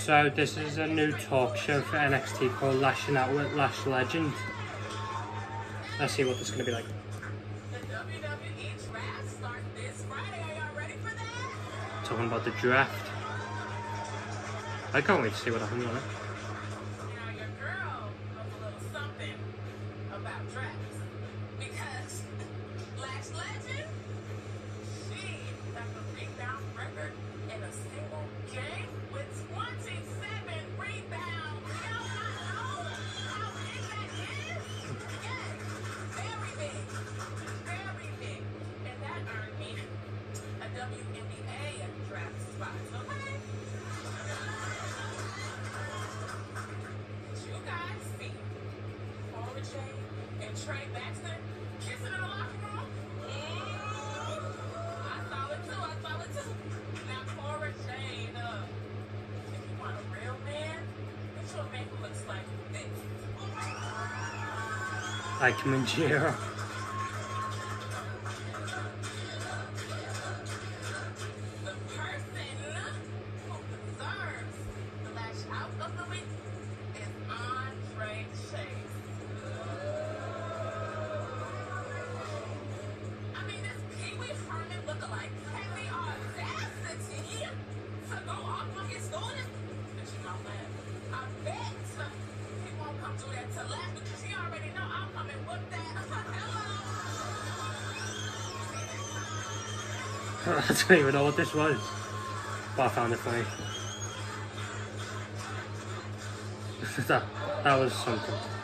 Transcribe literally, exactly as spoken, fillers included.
So this is a new talk show for N X T called Lashing Out with Lash Legend. Let's see what this is going to be like. The W W E draft starts this Friday. Are y'all ready for that? Talking about the draft. I can't wait to see what happens on it. Now your girl knows a little something about drafts. Because Lash Legend, she has a rebound record in a single game with twenty-seven rebounds. Y'all know how big that is? Yes, very big. Very big. And that earned me a W N B A draft spot, okay? Did you guys see Cora Jade and Trey Baxter kissing in the locker room? Mm, I saw it too, I saw it too. Now Cora Jade, uh, if you want a real man, get you a man who looks like this. Like Manjiro. The person who deserves the lash out of the week is Andre Chase. I mean, this Pee Wee Herman lookalike had the audacity to go off on his student. But you know what? I bet he won't come do that to Lash because he already know I'll come and whoop that. Hello. I don't even know what this was, but I found it funny. that, that was something.